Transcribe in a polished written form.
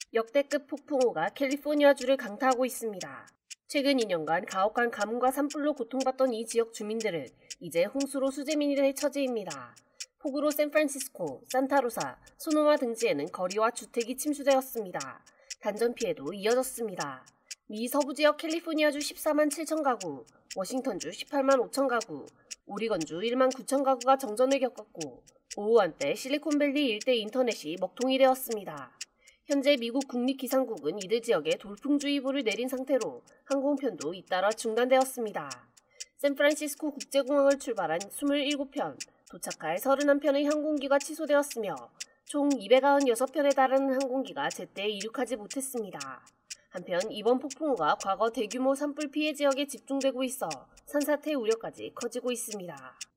역대급 폭풍우가 캘리포니아주를 강타하고 있습니다. 최근 2년간 가혹한 가뭄과 산불로 고통받던 이 지역 주민들은 이제 홍수로 수재민이 될 처지입니다. 폭우로 샌프란시스코, 산타로사, 소노마 등지에는 거리와 주택이 침수되었습니다. 단전 피해도 이어졌습니다. 미 서부 지역 캘리포니아주 14만 7천 가구, 워싱턴주 18만 5천 가구, 오리건주 1만 9천 가구가 정전을 겪었고 오후 한때 실리콘밸리 일대 인터넷이 먹통이 되었습니다. 현재 미국 국립기상국은 이들 지역에 돌풍주의보를 내린 상태로 항공편도 잇따라 중단되었습니다. 샌프란시스코 국제공항을 출발한 27편, 도착할 31편의 항공기가 취소되었으며 총 296편에 달하는 항공기가 제때 이륙하지 못했습니다. 한편 이번 폭풍우가 과거 대규모 산불 피해 지역에 집중되고 있어 산사태 우려까지 커지고 있습니다.